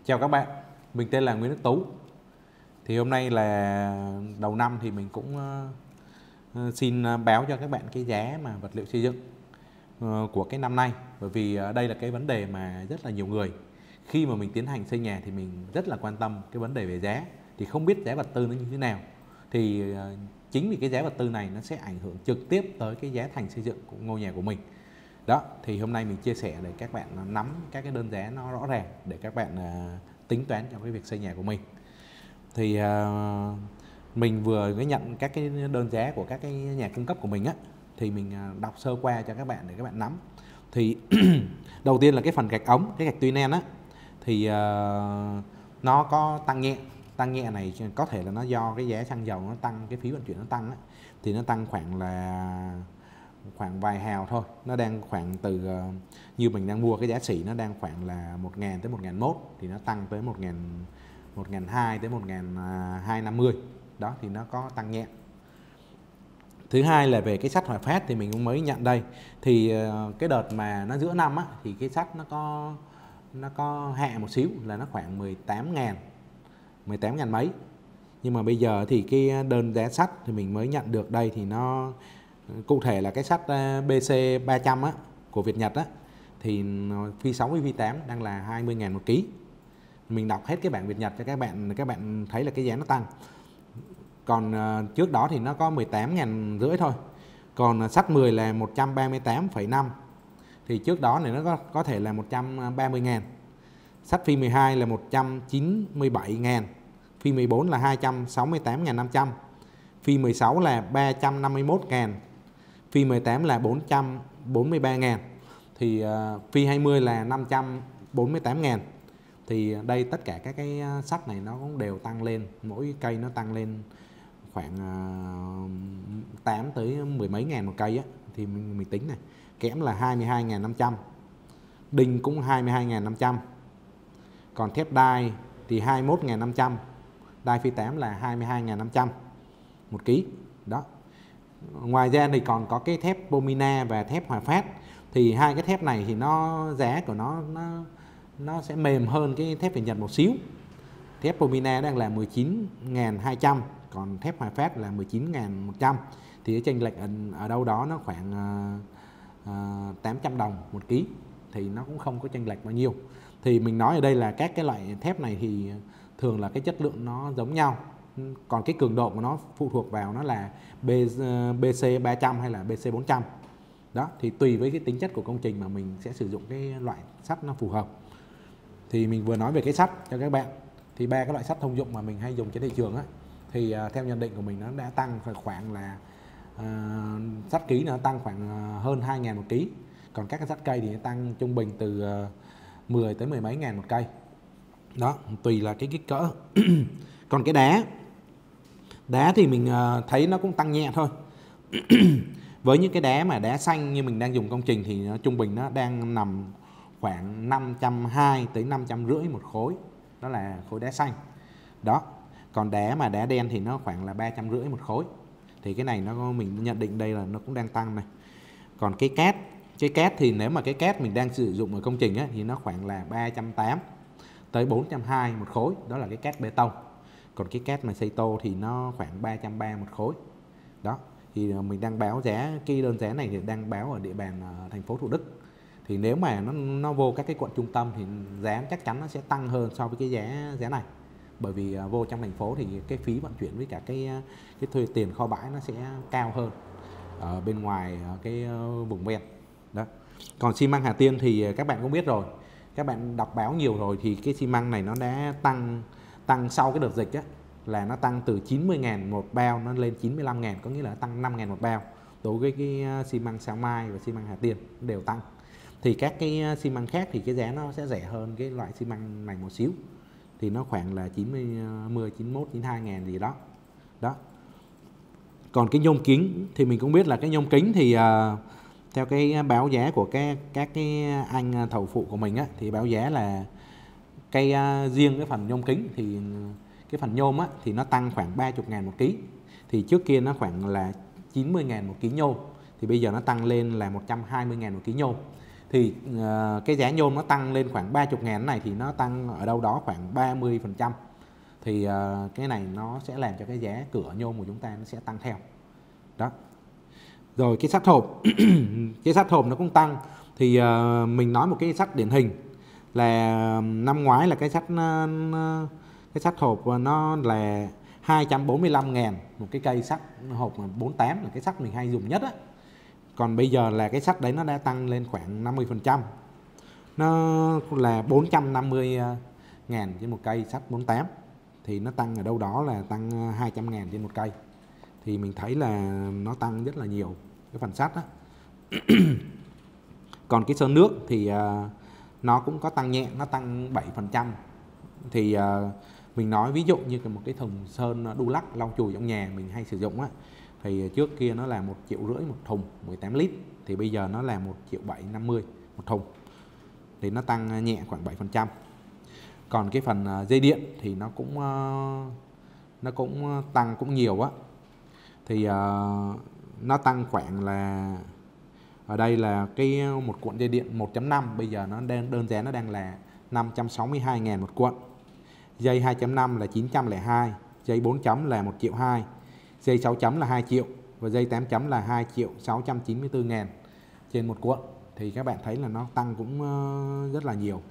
Chào các bạn, mình tên là Nguyễn Đức Tú. Thì hôm nay là đầu năm thì mình cũng xin báo cho các bạn cái giá mà vật liệu xây dựng của cái năm nay. Bởi vì đây là cái vấn đề mà rất là nhiều người khi mà mình tiến hành xây nhà thì mình rất là quan tâm cái vấn đề về giá. Thì không biết giá vật tư nó như thế nào. Thì chính vì cái giá vật tư này nó sẽ ảnh hưởng trực tiếp tới cái giá thành xây dựng của ngôi nhà của mình. Đó, thì hôm nay mình chia sẻ để các bạn nắm các cái đơn giá nó rõ ràng để các bạn tính toán trong cái việc xây nhà của mình. Thì mình vừa mới nhận các cái đơn giá của các cái nhà cung cấp của mình á, thì mình đọc sơ qua cho các bạn để các bạn nắm. Thì đầu tiên là cái phần gạch ống, cái gạch tuy nen á, thì nó có tăng nhẹ này có thể là nó do cái giá xăng dầu nó tăng, cái phí vận chuyển nó tăng á, thì nó tăng khoảng vài hào thôi. Nó đang khoảng từ như mình đang mua cái giá xỉ nó đang khoảng là 1.000 tới 1.001, thì nó tăng tới 1.200 tới 1.250. Đó thì nó có tăng nhẹ. Thứ hai là về cái sắt Hòa Phát thì mình cũng mới nhận đây. Thì cái đợt mà nó giữa năm á, thì cái sắt nó có hạ một xíu là nó khoảng 18.000 mấy. Nhưng mà bây giờ thì cái đơn giá sắt thì mình mới nhận được đây thì nó cụ thể là cái sắt BC 300 á, của Việt Nhật á, thì phi 6 với phi 8 đang là 20.000 một ký. Mình đọc hết cái bảng Việt Nhật cho các bạn thấy là cái giá nó tăng. Còn trước đó thì nó có 18.500 thôi. Còn sắt 10 là 138,5. Thì trước đó này nó có thể là 130.000. Sắt phi 12 là 197.000. Phi 14 là 268.500. Phi 16 là 351.000. Phi 18 là 443.000. Thì phi 20 là 548.000. Thì đây tất cả các cái sắt này nó cũng đều tăng lên, mỗi cây nó tăng lên khoảng 8 tới 10 mấy ngàn một cây á. Thì mình tính này, kẽm là 22.500, đinh cũng 22.500, còn thép đai thì 21.500, đai phi 8 là 22.500 một ký. Đó. Ngoài ra thì còn có cái thép Pomina và thép Hòa Phát. Thì hai cái thép này thì giá của nó sẽ mềm hơn cái thép Việt Nhật một xíu. Thép Pomina đang là 19.200, còn thép Hòa Phát là 19.100. Thì cái chênh lệch ở đâu đó nó khoảng 800 đồng một ký. Thì nó cũng không có chênh lệch bao nhiêu. Thì mình nói ở đây là các cái loại thép này thì thường là cái chất lượng nó giống nhau. Còn cái cường độ của nó phụ thuộc vào nó là BC 300 hay là BC 400. Đó, thì tùy với cái tính chất của công trình mà mình sẽ sử dụng cái loại sắt nó phù hợp. Thì mình vừa nói về cái sắt cho các bạn. Thì ba cái loại sắt thông dụng mà mình hay dùng trên thị trường á, thì theo nhận định của mình nó đã tăng khoảng là sắt ký nó tăng khoảng hơn 2.000 một ký. Còn các cái sắt cây thì nó tăng trung bình từ 10 tới 10 mấy ngàn một cây. Đó, tùy là cái kích cỡ. Còn cái đá thì mình thấy nó cũng tăng nhẹ thôi. Với những cái đá xanh như mình đang dùng công trình thì nó trung bình nó đang nằm khoảng 520 tới 550 một khối. Đó là khối đá xanh. Đó. Còn đá đen thì nó khoảng là 350 một khối. Thì cái này mình nhận định đây là nó cũng đang tăng này. Còn cái cát thì nếu mà cái cát mình đang sử dụng ở công trình á, thì nó khoảng là 380 tới 420 một khối. Đó là cái cát bê tông. Còn cái cát mà xây tô thì nó khoảng 330 một khối. Đó. Thì mình đang báo giá, cái đơn giá này thì đang báo ở địa bàn thành phố Thủ Đức. Thì nếu mà nó vô các cái quận trung tâm thì giá chắc chắn nó sẽ tăng hơn so với cái giá này. Bởi vì vô trong thành phố thì cái phí vận chuyển với cả cái thuê tiền kho bãi nó sẽ cao hơn ở bên ngoài cái vùng ven. Đó. Còn xi măng Hà Tiên thì các bạn cũng biết rồi, các bạn đọc báo nhiều rồi, thì cái xi măng này nó đã tăng sau cái đợt dịch á, là nó tăng từ 90.000 một bao nó lên 95.000, có nghĩa là tăng 5.000 một bao. Đối với cái xi măng Sao Mai và xi măng Hà Tiên đều tăng. Thì các cái xi măng khác thì cái giá nó sẽ rẻ hơn cái loại xi măng này một xíu. Thì nó khoảng là 90, 91, 92 ngàn gì đó. Đó. Còn cái nhôm kính thì mình cũng biết là cái nhôm kính thì theo cái báo giá của các cái anh thầu phụ của mình á, thì báo giá là riêng cái phần nhôm kính thì cái phần nhôm á, thì nó tăng khoảng 30.000 một ký. Thì trước kia nó khoảng là 90.000 một ký nhôm, thì bây giờ nó tăng lên là 120.000 một ký nhôm. thì cái giá nhôm nó tăng lên khoảng 30.000 này thì nó tăng ở đâu đó khoảng 30%. Thì cái này nó sẽ làm cho cái giá cửa nhôm của chúng ta nó sẽ tăng theo. Đó. Rồi cái sắt hộp cái sắt hộp nó cũng tăng. Thì mình nói một cái sắt điển hình là năm ngoái là cái sắt hộp nó là 245.000 một cái cây sắt hộp 48 là cái sắt mình hay dùng nhất á. Còn bây giờ là cái sắt đấy nó đã tăng lên khoảng 50%. Nó là 450.000 trên một cây sắt 48. Thì nó tăng ở đâu đó là tăng 200.000 trên một cây. Thì mình thấy là nó tăng rất là nhiều cái phần sắt á. Còn cái sơn nước thì nó cũng có tăng nhẹ, nó tăng 7%. Thì mình nói ví dụ như một cái thùng sơn đu lắc lau chùi trong nhà mình hay sử dụng á, thì trước kia nó là 1,5 triệu một thùng 18 lít, thì bây giờ nó là 1,750 một thùng, thì nó tăng nhẹ khoảng 7%. Còn cái phần dây điện thì nó cũng tăng cũng nhiều á. Thì nó tăng khoảng là ở đây là cái một cuộn dây điện 1.5 bây giờ nó đơn giá nó đang là 562.000 một cuộn. Dây 2.5 là 902, dây 4 chấm là 1,2 triệu, dây 6 chấm là 2 triệu và dây 8 chấm là 2.694.000 trên một cuộn. Thì các bạn thấy là nó tăng cũng rất là nhiều.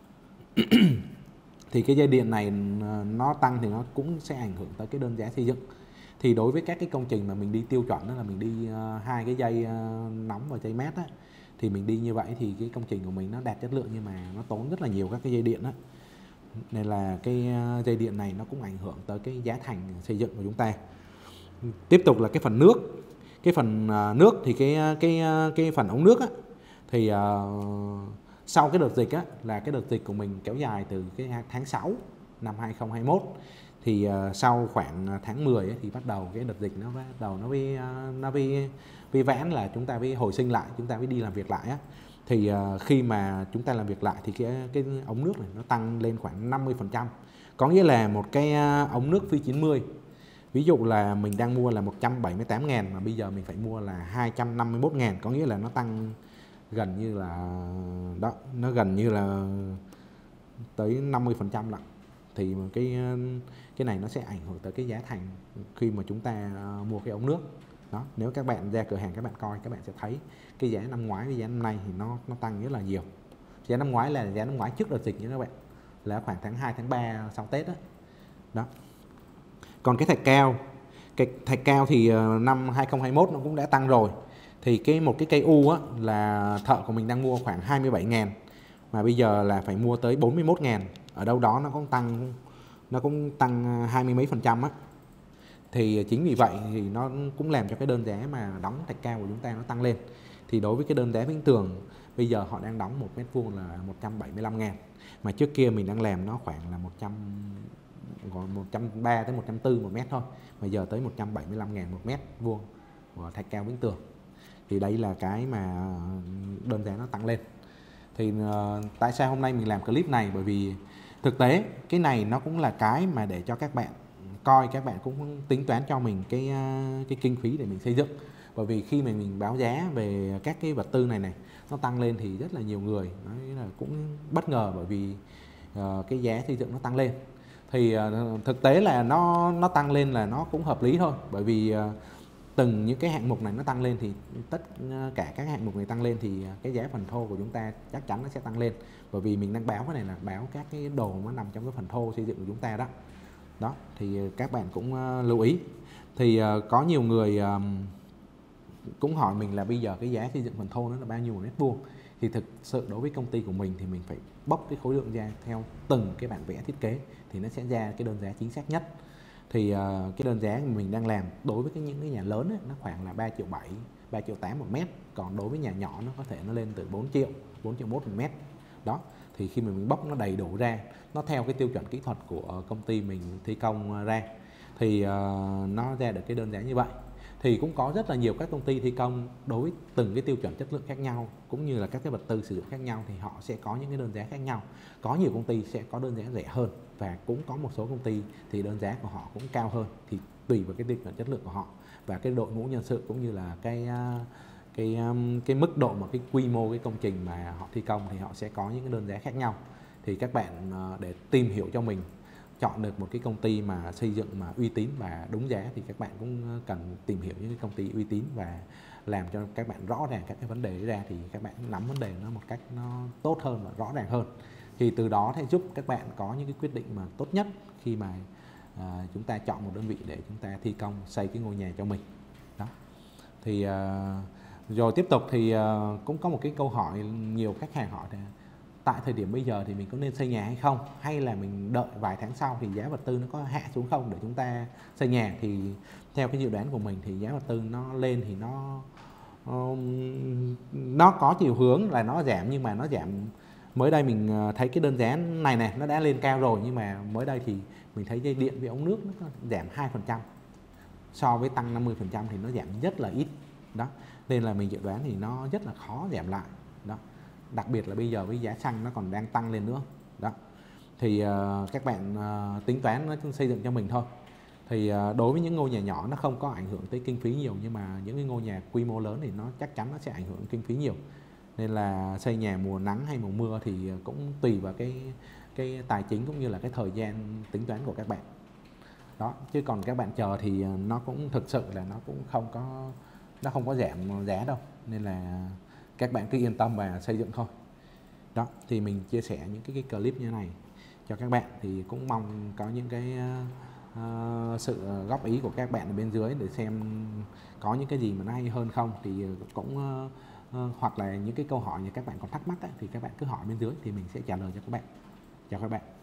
Thì cái dây điện này nó tăng thì nó cũng sẽ ảnh hưởng tới cái đơn giá xây dựng. Thì đối với các cái công trình mà mình đi tiêu chuẩn đó là mình đi 2 cái dây nóng và dây mát á, thì mình đi như vậy thì cái công trình của mình nó đạt chất lượng nhưng mà nó tốn rất là nhiều các cái dây điện á. Nên là cái dây điện này nó cũng ảnh hưởng tới cái giá thành xây dựng của chúng ta. Tiếp tục là cái phần nước. Cái phần nước thì cái phần ống nước á, thì sau cái đợt dịch á, là cái đợt dịch của mình kéo dài từ cái tháng 6 năm 2021. Thì sau khoảng tháng 10 ấy, thì bắt đầu cái đợt dịch nó vi vãn là chúng ta mới hồi sinh lại, chúng ta mới đi làm việc lại á. Thì khi mà chúng ta làm việc lại thì cái ống nước này nó tăng lên khoảng 50%. Có nghĩa là một cái ống nước phi 90, ví dụ là mình đang mua là 178.000 mà bây giờ mình phải mua là 251.000, có nghĩa là nó tăng gần như là đó, nó gần như là tới 50% lận. Thì cái này nó sẽ ảnh hưởng tới cái giá thành khi mà chúng ta mua cái ống nước. Đó, nếu các bạn ra cửa hàng các bạn coi, các bạn sẽ thấy cái giá năm ngoái với giá năm nay thì nó tăng rất là nhiều. Giá năm ngoái là giá năm ngoái trước đợt dịch nha các bạn, là khoảng tháng 2, tháng 3 sau Tết đó. Đó. Còn cái thạch cao thì năm 2021 nó cũng đã tăng rồi. Thì một cái cây U á, là thợ của mình đang mua khoảng 27.000 mà bây giờ là phải mua tới 41.000. Ở đâu đó nó cũng tăng 20 mấy % á. Thì chính vì vậy thì nó cũng làm cho cái đơn giá mà đóng thạch cao của chúng ta nó tăng lên. Thì đối với cái đơn giá vĩnh tường bây giờ họ đang đóng 1 mét vuông là 175.000, mà trước kia mình đang làm nó khoảng là 130 tới 140 một mét thôi, mà giờ tới 175.000 một mét vuông của thạch cao vĩnh tường. Thì đây là cái mà đơn giá nó tăng lên. Thì tại sao hôm nay mình làm clip này? Bởi vì thực tế cái này nó cũng là cái mà để cho các bạn coi, các bạn cũng tính toán cho mình cái kinh phí để mình xây dựng. Bởi vì khi mà mình báo giá về các cái vật tư này nó tăng lên thì rất là nhiều người nói là cũng bất ngờ, bởi vì cái giá xây dựng nó tăng lên. Thì thực tế là nó tăng lên là nó cũng hợp lý thôi, bởi vì từng những cái hạng mục này nó tăng lên thì tất cả các hạng mục này tăng lên thì cái giá phần thô của chúng ta chắc chắn nó sẽ tăng lên. Bởi vì mình đang báo cái này là báo các cái đồ nó nằm trong cái phần thô xây dựng của chúng ta đó. Đó, thì các bạn cũng lưu ý. Thì có nhiều người cũng hỏi mình là bây giờ cái giá xây dựng phần thô nó là bao nhiêu một mét vuông. Thì thực sự đối với công ty của mình thì mình phải bóc cái khối lượng ra theo từng cái bản vẽ thiết kế thì nó sẽ ra cái đơn giá chính xác nhất. Thì cái đơn giá mình đang làm đối với những cái nhà lớn ấy, nó khoảng là 3,7 triệu, 3,8 triệu một mét. Còn đối với nhà nhỏ nó có thể nó lên từ 4 triệu, 4,1 triệu một mét. Đó, thì khi mà mình bóc nó đầy đủ ra, nó theo cái tiêu chuẩn kỹ thuật của công ty mình thi công ra, thì nó ra được cái đơn giá như vậy. Thì cũng có rất là nhiều các công ty thi công đối với từng cái tiêu chuẩn chất lượng khác nhau, cũng như là các cái vật tư sử dụng khác nhau thì họ sẽ có những cái đơn giá khác nhau. Có nhiều công ty sẽ có đơn giá rẻ hơn, và cũng có một số công ty thì đơn giá của họ cũng cao hơn, thì tùy vào cái tiêu chuẩn chất lượng của họ và cái đội ngũ nhân sự cũng như là cái mức độ mà cái quy mô cái công trình mà họ thi công thì họ sẽ có những cái đơn giá khác nhau. Thì các bạn để tìm hiểu cho mình, chọn được một cái công ty mà xây dựng mà uy tín và đúng giá thì các bạn cũng cần tìm hiểu những cái công ty uy tín và làm cho các bạn rõ ràng các cái vấn đề ra, thì các bạn nắm vấn đề nó một cách nó tốt hơn và rõ ràng hơn. Thì từ đó sẽ giúp các bạn có những cái quyết định mà tốt nhất khi mà chúng ta chọn một đơn vị để chúng ta thi công xây cái ngôi nhà cho mình. Đó. Thì rồi tiếp tục thì cũng có một cái câu hỏi nhiều khách hàng hỏi là tại thời điểm bây giờ thì mình có nên xây nhà hay không, hay là mình đợi vài tháng sau thì giá vật tư nó có hạ xuống không để chúng ta xây nhà. Thì theo cái dự đoán của mình thì giá vật tư nó lên thì nó có chiều hướng là nó giảm, nhưng mà nó giảm mới đây mình thấy cái đơn giá này nó đã lên cao rồi, nhưng mà mới đây thì mình thấy dây điện với ống nước nó giảm 2% so với tăng 50% thì nó giảm rất là ít. Đó, nên là mình dự đoán thì nó rất là khó giảm lại. Đó, đặc biệt là bây giờ với giá xăng nó còn đang tăng lên nữa. Đó, thì các bạn tính toán nó xây dựng cho mình thôi. Thì đối với những ngôi nhà nhỏ nó không có ảnh hưởng tới kinh phí nhiều, nhưng mà những cái ngôi nhà quy mô lớn thì nó chắc chắn nó sẽ ảnh hưởng kinh phí nhiều. Nên là xây nhà mùa nắng hay mùa mưa thì cũng tùy vào cái tài chính cũng như là cái thời gian tính toán của các bạn. Đó, chứ còn các bạn chờ thì nó cũng thực sự là nó cũng không có giảm giá đâu, nên là các bạn cứ yên tâm và xây dựng thôi. Đó, thì mình chia sẻ những cái clip như thế này cho các bạn, thì cũng mong có những cái sự góp ý của các bạn ở bên dưới để xem có những cái gì mà nó hay hơn không, thì cũng hoặc là những cái câu hỏi như các bạn còn thắc mắc ấy, thì các bạn cứ hỏi bên dưới thì mình sẽ trả lời cho các bạn. Chào các bạn.